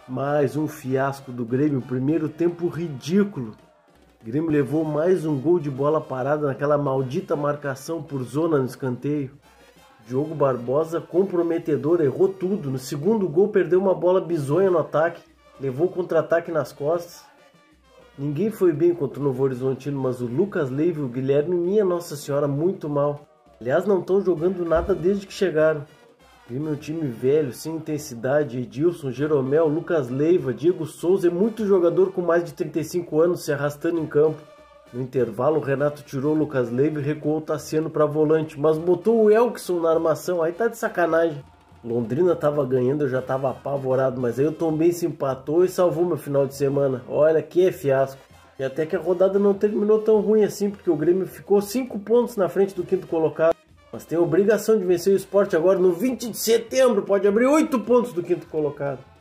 Mais um fiasco do Grêmio, primeiro tempo ridículo. O Grêmio levou mais um gol de bola parada naquela maldita marcação por zona no escanteio. Diogo Barbosa, comprometedor, errou tudo. No segundo gol perdeu uma bola bizonha no ataque, levou contra-ataque nas costas. Ninguém foi bem contra o Novo Horizontino, mas o Lucas Leiva e o Guilherme, minha Nossa Senhora, muito mal. Aliás, não estão jogando nada desde que chegaram. Grêmio é um time velho, sem intensidade. Edilson, Jeromel, Lucas Leiva, Diego Souza e muito jogador com mais de 35 anos se arrastando em campo. No intervalo, o Renato tirou o Lucas Leiva e recuou o Tassiano para volante, mas botou o Elkson na armação, aí tá de sacanagem. Londrina tava ganhando, eu já tava apavorado, mas aí o Tombense empatou e salvou meu final de semana. Olha, que é fiasco. E até que a rodada não terminou tão ruim assim, porque o Grêmio ficou 5 pontos na frente do quinto colocado. Mas tem a obrigação de vencer o Sport agora no 20 de setembro, pode abrir 8 pontos do quinto colocado.